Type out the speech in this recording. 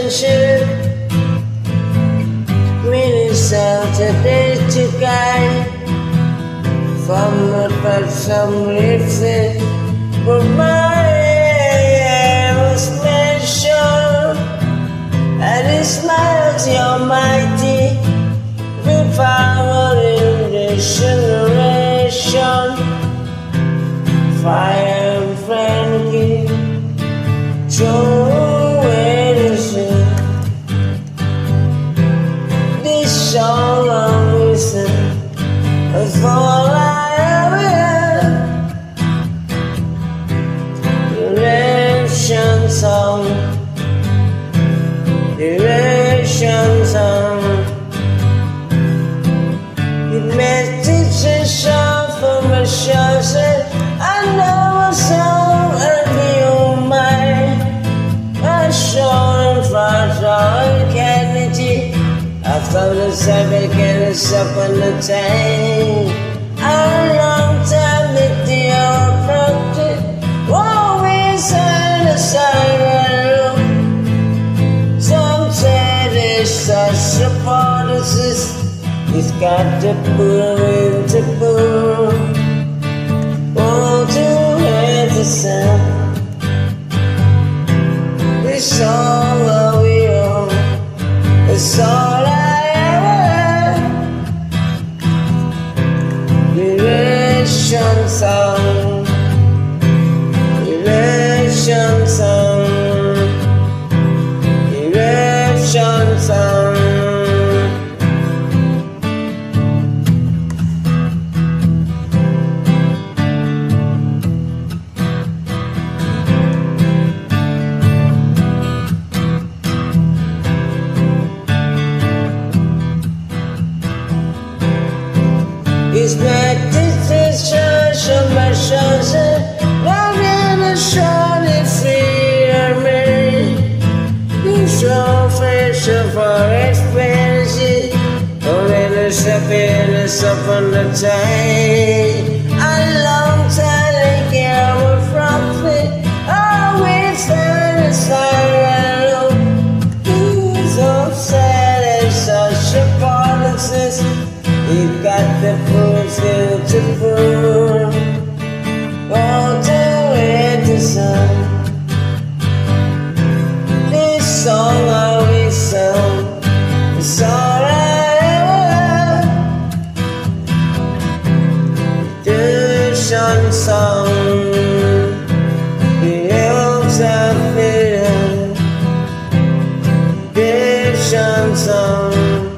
measure. Minutes Saturday to guide from but some lifted, but my aim was measured, and it smiles your mighty with power in this generation. Fire and Frankie, Joe Edison. This song I'm missing is all I ever had. Election song, election song. It meditation from a show said I know a song and you mine. I saw in front of Kennedy. After the seven candles up on the tank, a long time with the old project. Always on the side. Some say there's such a policy. It's got to put into boom. Oh, to hear the sound. It's all we own. It's all I ever had. Election song, election song, election song. It's back this church of my shows, not in a shiny fear me. You show fashion for expensive, only the happiness up on the tank. A long time to get away from it, always satisfied. He's so sad and such a policy. You got the food to food. All the way to sun. This song always sung. It's all I ever had. The sun song. The elves are fading. The sun song.